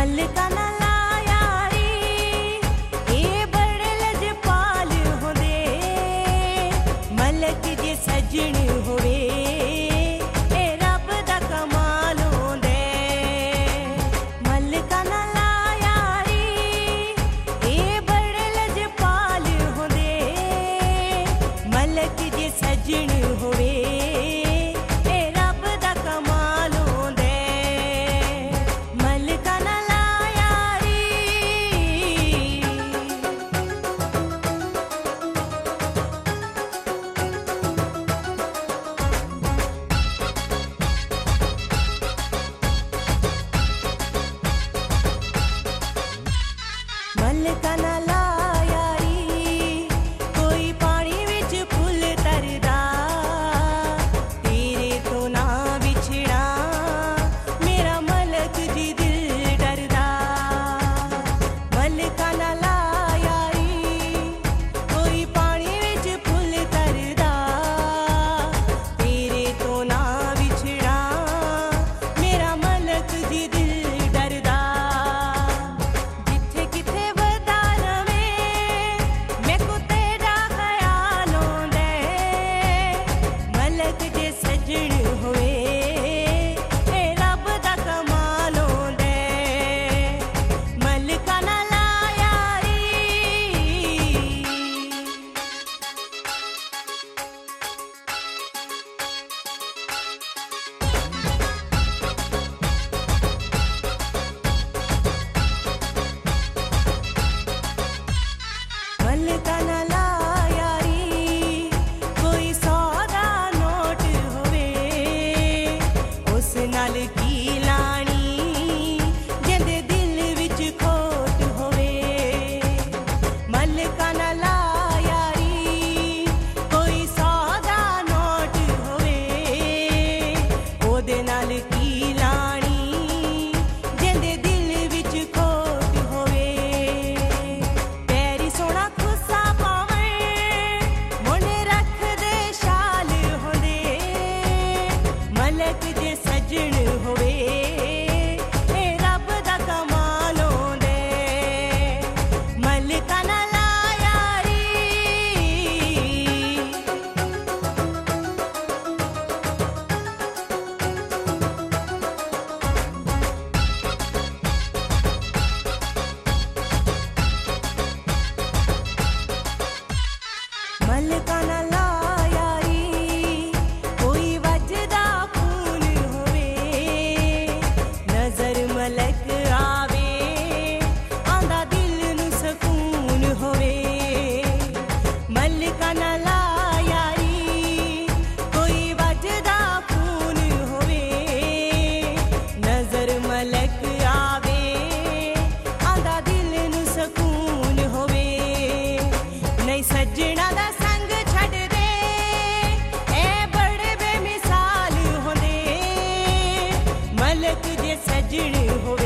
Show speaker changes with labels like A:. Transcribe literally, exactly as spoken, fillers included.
A: मलका ना लायारी ये बड़े लजपाल होंदे मलक जे सजन होवे ए रब दा कमाल होंदे मलका ना लायारी ये बड़े लजपाल होंदे मलक जे सजन होवे मलका ना लायारी कोई पानी विच फुल तरदा तेरे तो ना बिछड़ा मेरा मलक जी दिल डरदा मलका ना लायारी कोई पानी विच फुल तरदा तेरे तो ना बिछड़ा मेरा मलक जी दिल डरदा मलका ना लायारी कोई सौदा नोट होवे उस नाल की लानी जिंदे दिल विच खोट होवे मलका ना लायारी कोई सौदा नोट होवे ओदे नाल की लानी जिंदे दिल विच खोट होवे पैरी सोना मलक जे सजन होवे ए रब दा कमाल होंदे मलका ना लायारी मलका ना लायारी कोई वजदा मलक आवे आंदा दिल नू सकून होवे मलका ना लायारी कोई वजदा खून होवे नजर मलक आवे आंदा दिल नू सकून होवे नहीं सजना दा संग छड़ दे ए बड़े बेमिसाल होंदे मलक जे सजन होवे।